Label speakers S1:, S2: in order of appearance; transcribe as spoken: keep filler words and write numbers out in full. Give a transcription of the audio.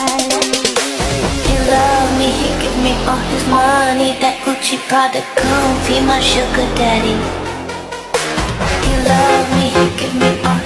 S1: He loved me, he give me all his money. That Gucci Prada gon' be my sugar daddy. He loved me, he give me all